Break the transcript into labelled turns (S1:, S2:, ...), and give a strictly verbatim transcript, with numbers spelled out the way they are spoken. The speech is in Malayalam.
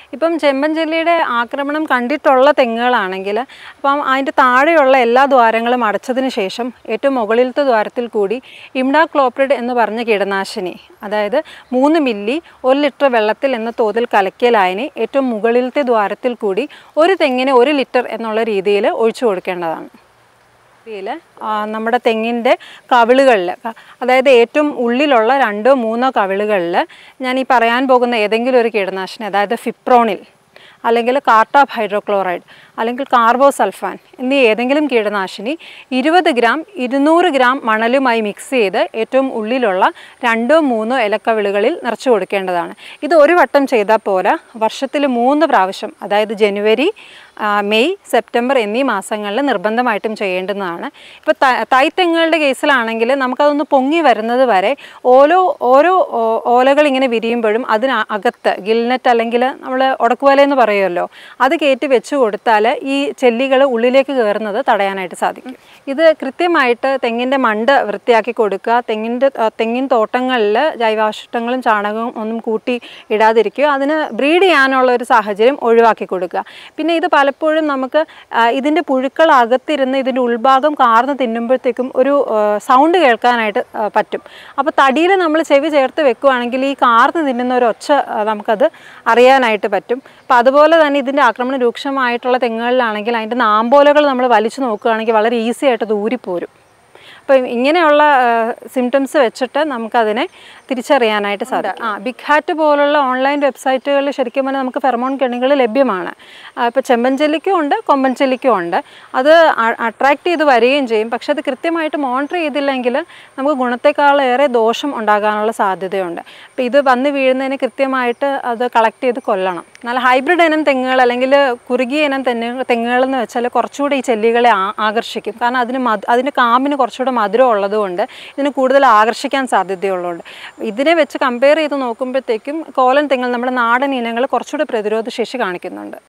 S1: ഇപ്പം ചെമ്പൻ ചെല്ലിയുടെ ആക്രമണം കണ്ടിട്ടുള്ള തെങ്ങുകളാണെങ്കിൽ അപ്പം അതിൻ്റെ താഴെയുള്ള എല്ലാ ദ്വാരങ്ങളും അടച്ചതിന് ശേഷം ഏറ്റവും മുകളിലത്തെ ദ്വാരത്തിൽ കൂടി ഇംഡാക്ലോപ്രിഡ് എന്ന് പറഞ്ഞ കീടനാശിനി, അതായത് മൂന്ന് മില്ലി ഒരു ലിറ്റർ വെള്ളത്തിൽ എന്ന തോതിൽ കലക്കിയ ലായനി ഏറ്റവും മുകളിലത്തെ ദ്വാരത്തിൽ കൂടി ഒരു തെങ്ങിന് ഒരു ലിറ്റർ എന്നുള്ള രീതിയിൽ ഒഴിച്ചു കൊടുക്കേണ്ടതാണ്. നമ്മുടെ തെങ്ങിൻ്റെ കവിളുകളിൽ, അതായത് ഏറ്റവും ഉള്ളിലുള്ള രണ്ടോ മൂന്നോ കവിളുകളിൽ ഞാൻ ഈ പറയാൻ പോകുന്ന ഏതെങ്കിലും ഒരു കീടനാശിനി, അതായത് ഫിപ്രോണിൽ അല്ലെങ്കിൽ കാർട്ടാപ്പ് ഹൈഡ്രോക്ലോറൈഡ് അല്ലെങ്കിൽ കാർബോസൾഫാൻ എന്നീ ഏതെങ്കിലും കീടനാശിനി ഇരുപത് ഗ്രാം ഇരുന്നൂറ് ഗ്രാം മണലുമായി മിക്സ് ചെയ്ത് ഏറ്റവും ഉള്ളിലുള്ള രണ്ടോ മൂന്നോ ഇലക്കവിളുകളിൽ നിറച്ചു കൊടുക്കേണ്ടതാണ്. ഇത് ഒരു വട്ടം ചെയ്താൽ പോരാ, വർഷത്തിൽ മൂന്ന് പ്രാവശ്യം, അതായത് ജനുവരി, മെയ്, സെപ്റ്റംബർ എന്നീ മാസങ്ങളിൽ നിർബന്ധമായിട്ടും ചെയ്യേണ്ടുന്നതാണ്. ഇപ്പോൾ തൈത്തെങ്ങുകളുടെ കേസിലാണെങ്കിൽ നമുക്കതൊന്ന് പൊങ്ങി വരുന്നത് വരെ ഓരോ ഓരോ ഓലകൾ ഇങ്ങനെ വിരിയുമ്പോഴും അതിനകത്ത് ഗിൽനെറ്റ് അല്ലെങ്കിൽ നമ്മൾ ഉടക്കുവലയെന്ന് പറയുമല്ലോ, അത് കയറ്റി വെച്ച് കൊടുത്താൽ ഈ ചെല്ലികൾ ഉള്ളിലേക്ക് കയറുന്നത് തടയാനായിട്ട് സാധിക്കും. ഇത് കൃത്യമായിട്ട് തെങ്ങിൻ്റെ മണ്ട വൃത്തിയാക്കി കൊടുക്കുക. തെങ്ങിൻ്റെ തെങ്ങിൻ തോട്ടങ്ങളിൽ ജൈവാവശിഷ്ടങ്ങളും ചാണകവും ഒന്നും കൂട്ടി ഇടാതിരിക്കുക. അതിന് ബ്രീഡ് ചെയ്യാനുള്ള ഒരു സാഹചര്യം ഒഴിവാക്കി കൊടുക്കുക. പിന്നെ ഇത് പലപ്പോഴും നമുക്ക് ഇതിൻ്റെ പുഴുക്കൾ അകത്തിരുന്ന് ഇതിൻ്റെ ഉൾഭാഗം കാർന്ന് തിന്നുമ്പോഴത്തേക്കും ഒരു സൗണ്ട് കേൾക്കാനായിട്ട് പറ്റും. അപ്പോൾ തടിയിൽ നമ്മൾ ചെവി ചേർത്ത് വെക്കുകയാണെങ്കിൽ ഈ കാർന്ന് തിന്നുന്ന ഒരു ഒച്ച നമുക്കത് അറിയാനായിട്ട് പറ്റും. അപ്പോൾ അതുപോലെ തന്നെ ഇതിൻ്റെ ആക്രമണം രൂക്ഷമായിട്ടുള്ള തെങ്ങുകളിലാണെങ്കിൽ അതിൻ്റെ നാമ്പോലകൾ നമ്മൾ വലിച്ചു നോക്കുകയാണെങ്കിൽ വളരെ ഈസി ആയിട്ട് ദൂരിപ്പോരും. അപ്പം ഇങ്ങനെയുള്ള സിംറ്റംസ് വെച്ചിട്ട് നമുക്കതിനെ തിരിച്ചറിയാനായിട്ട് സാധിക്കും. ആ ബിഗ് ഹാറ്റ് പോലുള്ള ഓൺലൈൻ വെബ്സൈറ്റുകളിൽ ശരിക്കും പറഞ്ഞാൽ നമുക്ക് ഫെറമോൺ കെണികൾ ലഭ്യമാണ്. ഇപ്പോൾ ചെമ്പൻ ചെല്ലിക്കും ഉണ്ട്, കൊമ്പൻ ചെല്ലിക്കും ഉണ്ട്. അത് അട്രാക്റ്റ് ചെയ്ത് വരികയും ചെയ്യും. പക്ഷെ അത് കൃത്യമായിട്ട് മോണിറ്റർ ചെയ്തില്ലെങ്കിൽ നമുക്ക് ഗുണത്തെക്കാളേറെ ദോഷം ഉണ്ടാകാനുള്ള സാധ്യതയുണ്ട്. അപ്പോൾ ഇത് വന്ന് വീഴുന്നതിന് കൃത്യമായിട്ട് അത് കളക്ട് ചെയ്ത് കൊല്ലണം. എന്നാൽ ഹൈബ്രിഡ് ഇനം തെങ്ങുകൾ അല്ലെങ്കിൽ കുറുകിയ ഇനം തെങ്ങ് തെങ്ങുകളെന്ന് വെച്ചാൽ കുറച്ചുകൂടെ ഈ ചെല്ലികളെ ആകർഷിക്കും. കാരണം അതിന് മധു അതിൻ്റെ കാമ്പിന് കുറച്ചുകൂടെ മധുരം ഉള്ളതുകൊണ്ട് ഇതിന് കൂടുതൽ ആകർഷിക്കാൻ സാധ്യതയുള്ളതുകൊണ്ട് ഇതിനെ വെച്ച് കമ്പയർ ചെയ്ത് നോക്കുമ്പോഴത്തേക്കും കോലൻ തെങ്ങുകൾ, നമ്മുടെ നാടൻ ഇനങ്ങൾ കുറച്ചുകൂടെ പ്രതിരോധ ശേഷി കാണിക്കുന്നുണ്ട്.